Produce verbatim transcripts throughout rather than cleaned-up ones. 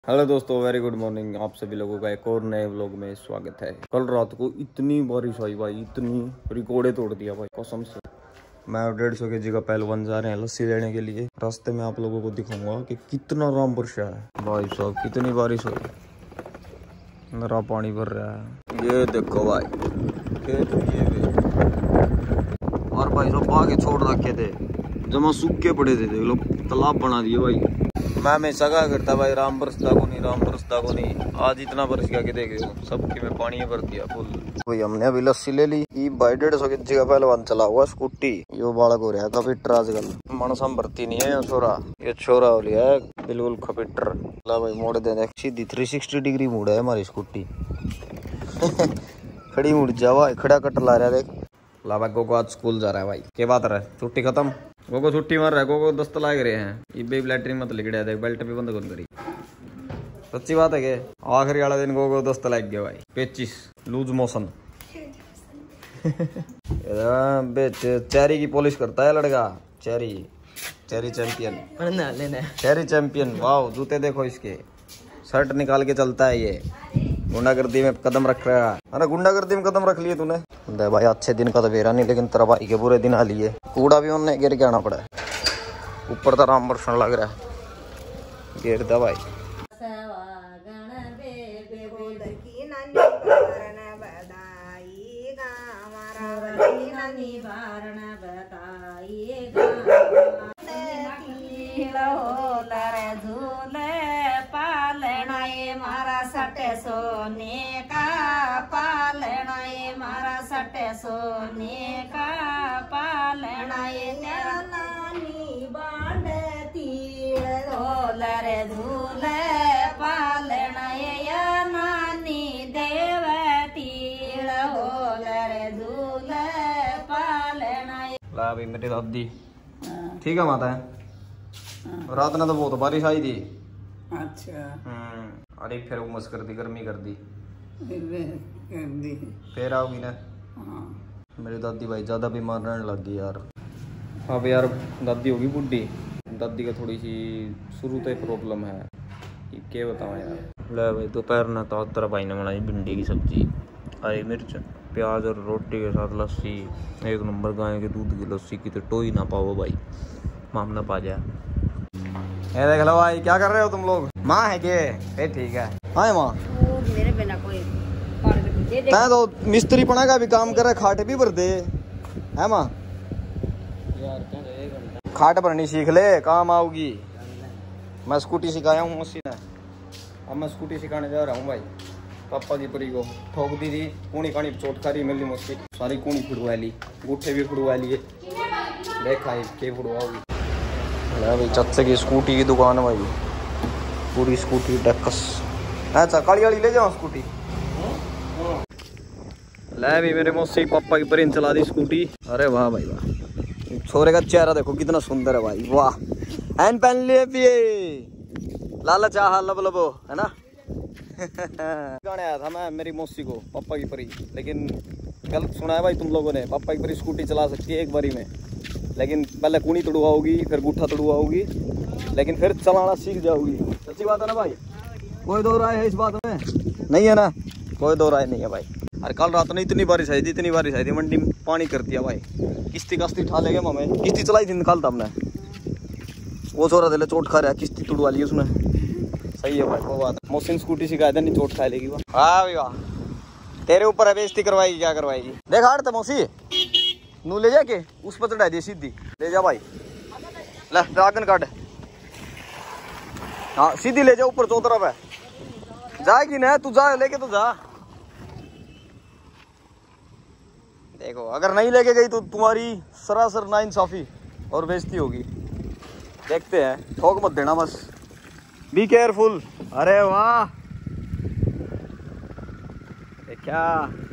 Hello दोस्तों, very good morning. आप सभी लोगों का एक और नए व्लॉग में स्वागत है। कल रात को इतनी बारिश आई भाई, इतनी रिकॉर्डे तोड़ दिया भाई कसम से। मैं डेढ़ सौ के जी का पहलवान जा रहे हैं लस्सी लेने के लिए। रास्ते में आप लोगों को दिखाऊंगा कि कितना राम वर्षा है भाई साहब, कितनी बारिश हुई, मेरा पानी भर रहा है। ये देखो भाई खेत ये और भाई साहब आगे छोड़ रखे थे, जमा सूखे पड़े थे, देख लो तालाब बना दिए भाई। मैं हमेशा क्या करता भाई, राम बरसता को नहीं, राम बरसता को नहीं। आज इतना बरस गया कि देख रहे सबके में पानी भर दिया फुल। भाई हमने अभी लस्सी ले ली। ये भाई डेढ़ सौ की जगह पहलवान चला हुआ स्कूटी। यो बालक हो रहा है खपिटर आजकल, मनसम भरती नहीं है। छोरा ये छोरा हो लिया है बिल्कुल खपिटर। ला भाई मोड़ दे, सीधी थ्री सिक्सटी डिग्री मुड़ है हमारी स्कूटी। खड़ी मुड़ जा भाई, खड़ा कट ला रहा है देख। ला भाई गोगो आज स्कूल जा रहा है भाई। क्या बात रहा है, छुट्टी खत्म। गोगो छुट्टी मार रहा है, गोगो दस्त लाग रहे हैं। ये बेब लैट्रिन मत लिख रहा है, बेल्ट भी बंद कौन करी। सच्ची बात है कि आखिरी वाला दिन गोगो दस्त लाग गया भाई। पेचिस लूज मोशन। चेरी की पॉलिश करता है लड़का। Cherry cherry champion, cherry champion. वाह जूते देखो इसके, शर्ट निकाल के चलता है ये। गुंडागर्दी में कदम रख रहा है। अरे गुंडागर्दी में कदम रख लिए तूने। दे भाई अच्छे दिन का तो बेरा नहीं, लेकिन तेरा भाई के पूरे दिन आ लिए। कूड़ा भी उन्हें गिर के आना पड़ा है। ऊपर तो राम बरसन लग रहा है। गिर दा भाई। सोने का पालना ये मारा सटे, सोने का पालना ये नानी बांधती ढोलर झूले पालना ये नानी देवती ढोलर झूले पालना। ला भाई मेरी दादी ठीक है माता है। रात ने तो बहुत बारिश आई थी। अच्छा हम्म अरे फिर उमस कर दी, गर्मी कर दी, कर दी। फिर आओगी ना। हाँ। मेरी दादी भाई ज्यादा बीमार रहने लग गई यार। अब यार दादी होगी बुढ़ी। दादी का थोड़ी सी शुरू से प्रॉब्लम है, क्या बताऊँ यार। ले भाई दोपहर ने तो तेरा भाई ने बनाई भिंडी की सब्जी, हरी मिर्च, प्याज और रोटी के साथ लस्सी। एक नंबर गाय के दूध की लस्सी की तो टोई ना पाओ भाई, मामला पा जाए। ए देख लो भाई, क्या कर रहे हो तुम लोग। माँ है के ए ठीक है। हाँ माँ मेरे बिना कोई मैं तो मिस्त्री पना का भी काम कर रहा, खाट भी भर दे है माँ। खाट भरनी सीख ले, काम आओगी। मैं स्कूटी सिखाया हूँ मौसी ने, अब मैं स्कूटी सिखाने जा रहा हूँ भाई। पापा की परी को ठोक दी थी, कूणी कानी चोट खा रही मिली मौसी। सारी कूणी फुड़वा ली, गुट्ठे भी फुड़वा लिए। देखा है के फुड़वाओगी। भाई चाचे की स्कूटी की दुकान है भाई, पूरी स्कूटी डेक्स। अच्छा काली वाली ले जाओ स्कूटी। ले भी मेरे मौसी पापा की परिन चला दी स्कूटी। अरे वाह भाई वाह, छोरे का चेहरा देखो कितना सुंदर है भाई। वाह एन पहन लिए पिए लाला चाह लब लबो है ना। गाने आया था मैं मेरी मौसी को पापा की परी, लेकिन गलत सुना है भाई तुम लोगों ने। पापा की परी स्कूटी चला सकती है एक बारी में, लेकिन पहले कूनी तड़वाओगी, फिर गुट्ठा तड़वाओगी, लेकिन फिर चलाना सीख जाओगी। सच्ची बात है ना भाई, कोई दो राय है इस बात में नहीं है ना, कोई दो राय नहीं है भाई। अरे कल रात ने इतनी बारिश आई थी, इतनी बारिश आई थी, मंडी में पानी कर दिया भाई। किश्ती कश्ती ठा ले गए मम्मी, किश्ती चलाई थी निकालता हमने। वो छोरा दिले चोट खा रहा है, किश्ती तुड़वा ली उसने। सही है भाई वो बात। मौसी स्कूटी सिखाया था, नहीं चोट खा लेगी। वाह भाई वाह, तेरे ऊपर है बेइज्जती करवाएगी, क्या करवाएगी देख। हाट तो मौसी नू ले जाके उस पर चढ़ा दी सीधी, ले जा भाई। ले ड्रैगन काट, हाँ सीधी ले जा ऊपर चौतरफ है। जाएगी ना तू, जा लेके तो जा। देखो अगर नहीं लेके गई तो तुम्हारी सरासर नाइंसाफी और बेइज्जती होगी। देखते हैं, ठोक मत देना बस, बी केयरफुल। अरे वाह क्या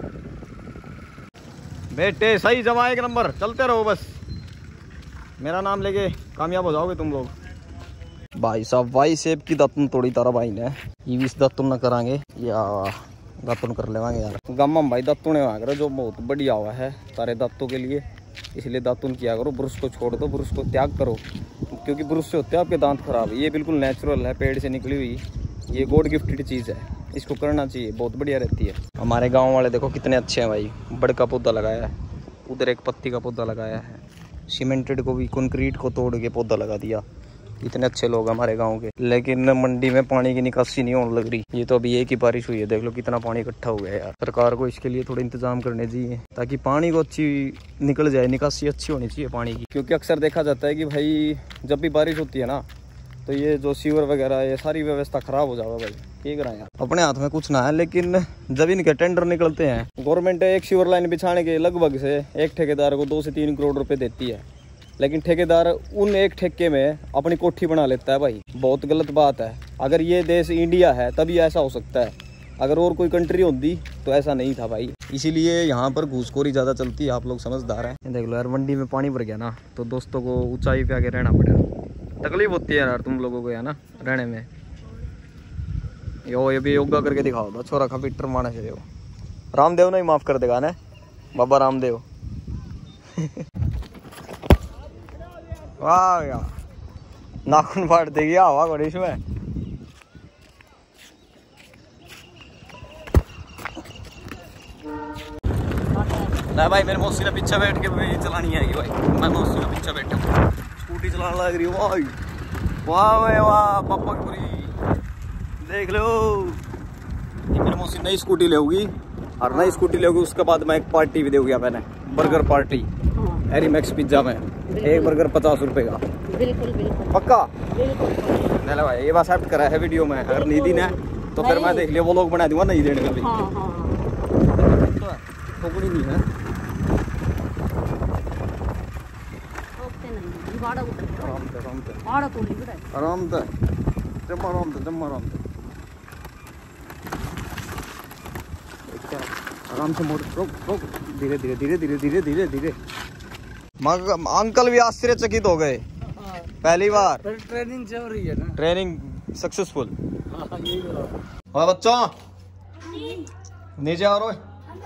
बेटे, सही जमा एक नंबर, चलते रहो बस। मेरा नाम लेके कामयाब हो जाओगे तुम लोग। भाई साहब वाई सेब की दातुन तोड़ी तारा भाई ने। ये भी दातुन न करांगे या दातुन कर लेवांगे यार। गम भाई दातुन करो जो बहुत बढ़िया हुआ है तारे दांतों के लिए। इसलिए दातुन किया करो, ब्रश को छोड़ दो, ब्रश को त्याग करो, क्योंकि ब्रश से होते हैं आपके दांत खराब। ये बिल्कुल नेचुरल है, पेड़ से निकली हुई ये गॉड गिफ्टेड चीज़ है, इसको करना चाहिए, बहुत बढ़िया रहती है। हमारे गांव वाले देखो कितने अच्छे हैं भाई, बड़ का पौधा लगाया है, उधर एक पत्ती का पौधा लगाया है, सीमेंटेड को भी कंक्रीट को तोड़ के पौधा लगा दिया। इतने अच्छे लोग हमारे गांव के। लेकिन मंडी में पानी की निकासी नहीं होने लग रही। ये तो अभी एक ही बारिश हुई है, देख लो कितना पानी इकट्ठा हो गया यार। सरकार को इसके लिए थोड़ा इंतजाम करने चाहिए ताकि पानी को अच्छी निकल जाए, निकासी अच्छी होनी चाहिए पानी की। क्योंकि अक्सर देखा जाता है कि भाई जब भी बारिश होती है ना तो ये जो सीवर वगैरह ये सारी व्यवस्था खराब हो जाएगा भाई। ठीक है यार, अपने हाथ में कुछ ना है, लेकिन जब इनके टेंडर निकलते हैं, गवर्नमेंट एक सीवर लाइन बिछाने के लगभग से एक ठेकेदार को दो से तीन करोड़ रुपए देती है, लेकिन ठेकेदार उन एक ठेके में अपनी कोठी बना लेता है भाई। बहुत गलत बात है। अगर ये देश इंडिया है तभी ऐसा हो सकता है, अगर और कोई कंट्री होती तो ऐसा नहीं था भाई। इसीलिए यहाँ पर घूसखोरी ज़्यादा चलती है, आप लोग समझदार हैं। देख लो यार, मंडी में पानी भर गया ना तो दोस्तों को ऊंचाई पे आके रहना पड़ेगा। तकलीफ होती है यार तुम लोगों को है ना रहने में। यो ये भी योगा करके दिखाओ तो छोरा खा पीटर माना चाहिए। रामदेव नहीं माफ़ कर देगा ना बाबा रामदेव। वाह यार, नाखून फाड़ देगी हवा गणेश में। नहीं भाई, मेरे मौसी ने पीछे बैठ के भी चलानी आएगी भाई। मैं मौसी के पीछे बैठा हूँ, स्कूटी चलाने लग रही हूँ भाई। वाह भाई वाह, पापा की पूरी देख लो। ये मेरी मौसी नई स्कूटी लेगी और नई स्कूटी लेगी, उसके बाद मैं एक पार्टी भी देगी मैंने, बर्गर पार्टी एरी मैक्स पिज्जा में। एक बर्गर पचास रुपए का। बिल्कुल बिल्कुल पक्का बिल्कुल। नहीं भाई, ये बात एक्सेप्ट करा है वीडियो में। अगर नहीं दी ना तो फिर मैं देख लिया वो लोग बना दूंगा नहीं देने का भी। हाँ हाँ ठोकड़ी नहीं है। आराम से आराम से आराम से जम्मा आराम से जम्मा आराम से आराम से मोड़ रोक रोक धीरे धीरे धीरे धीरे धीरे धीरे धीरे। अंकल भी आश्चर्यचकित हो गए, पहली बार ट्रेनिंग चल रही है ना। Training successful. और बच्चों नीचे आ रहे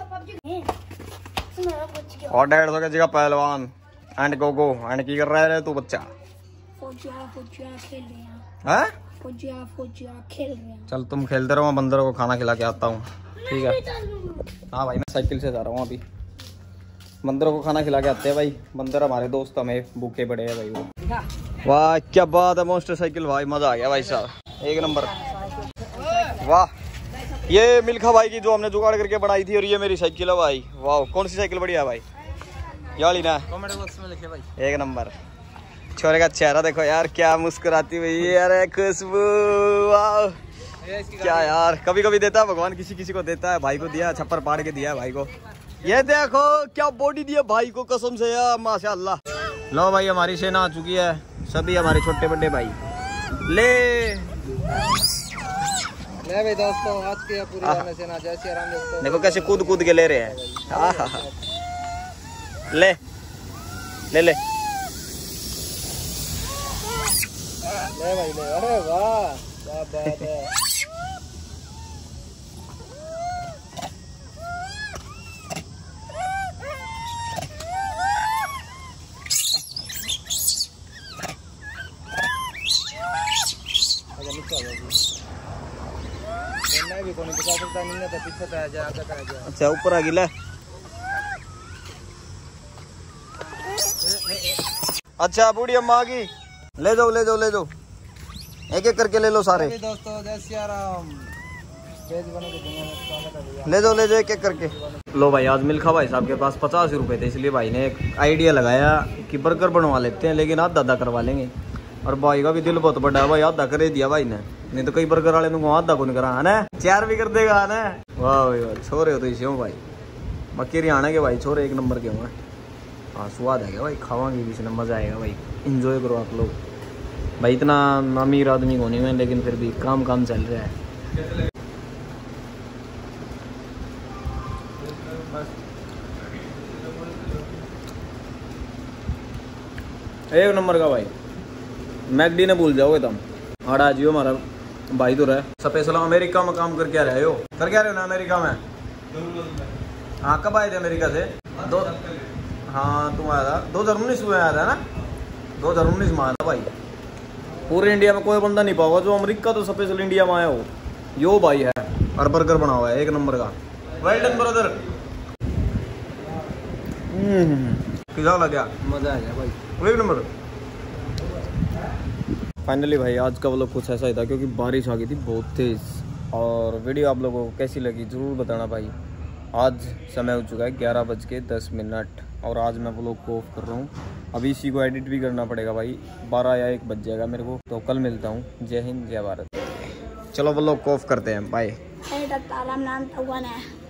और डेढ़ सौ के जगह पहलवान एंड गो गो एंड की कर रहा है तू बच्चा? फौजिया फौजिया खेल रहे हैं। हैं? फौजिया फौजिया खेल रहे हैं। चल तुम खेलते रहो, मैं बंदरों को खाना खिला के आता हूँ। ठीक है? हाँ भाई, मैं साइकिल से जा रहा हूँ अभी। बंदरों को खाना खिला के आते हैं भाई। बंदर हमारे दोस्त, हमें भूखे पड़े हैं भाई वो। वाह क्या बात है, मोस्टर साइकिल भाई, मजा आ गया भाई साहब, एक नंबर। वाह, ये मिल्खा भाई की जो हमने जुगाड़ करके बनाई थी, और ये मेरी साइकिल है भाई। वाह, कौन सी साइकिल बढ़िया है भाई? ये वाली ना? कमेंट बॉक्स में लिखे भाई। एक नंबर। छोरे का चेहरा देखो यार, क्या मुस्कुराती हुई है यार, खुशबू। वाह क्या यार, कभी कभी देता है भगवान, किसी किसी को देता है। भाई को दिया, छप्पर पाड़ के दिया है भाई को। ये देखो क्या बॉडी दी है भाई को, कसम से यार माशाल्लाह। लो भाई, हमारी सेना आ चुकी है, सभी हमारे छोटे बड़े भाई। ले ले भाई दोस्तों, आज की पूरी सेना जय श्री राम दोस्तों। देखो कैसे कूद कूद के ले रहे हैं। ले ले ले ले भाई ले। अरे वाह क्या बात है। भी कोई बचा सकता नहीं है तो पीछे तो आ जा, आगे तो आ जा। अच्छा ऊपर आ गिला। अच्छा बूढ़ी अम्मा आ गई, ले जाओ ले जाओ ले जाओ, एक एक करके ले लो सारे दोस्तों। जय श्री राम। ले जाओ ले जाओ एक एक करके। लो भाई, आज मिल्खा भाई साहब के पास पचास रुपए थे, इसलिए भाई ने एक आइडिया लगाया कि बर्गर बनवा लेते हैं, लेकिन आधा आधा करवा लेंगे। और भाई का भी दिल बहुत बड़ा है भाई, आधा कर दिया भाई ने, नहीं तो कई बर्गर वाले को आधा को नहीं करा है ना, चार भी कर देगा है ना। वाह भाई वाह, छोरे हो तो इसे हो भाई, बाकी हरियाणा के भाई छोरे एक नंबर के हुए। हाँ स्वाद आएगा भाई, खावांगे भी इसमें, मजा आएगा भाई, इंजॉय करो आप लोग भाई। इतना अमीर आदमी को नहीं है, लेकिन फिर भी काम काम चल रहा है। एक नंबर का भाई, मैकडी ने भूल जाओगे तुम। और आज यो हमारा भाई तो रहे स्पेशल अमेरिका में काम करके आ रहे हो, कर क्या रहे हो ना अमेरिका में? हाँ कब आए थे अमेरिका से? दो हाँ तुम आया था दो हजार उन्नीस में आया था ना? दो हजार उन्नीस में आया था भाई। पूरे इंडिया में कोई बंदा नहीं पाओगा जो अमेरिका तो स्पेशल इंडिया में आया हो। यो भाई है और बर्गर बना हुआ है एक नंबर का। Well done brother. कितना लग गया? मजा आ गया भाई, एक नंबर। फाइनली भाई आज का व्लॉग कुछ ऐसा ही था क्योंकि बारिश आ गई थी बहुत तेज़। और वीडियो आप लोगों को कैसी लगी ज़रूर बताना भाई। आज समय हो चुका है ग्यारह बज के दस मिनट और आज मैं व्लॉग को ऑफ कर रहा हूँ। अभी इसी को एडिट भी करना पड़ेगा भाई, बारह या एक बज जाएगा मेरे को। तो कल मिलता हूँ। जय हिंद जय भारत। चलो व्लॉग को ऑफ करते हैं, bye. Hey, that's all I'm not the one.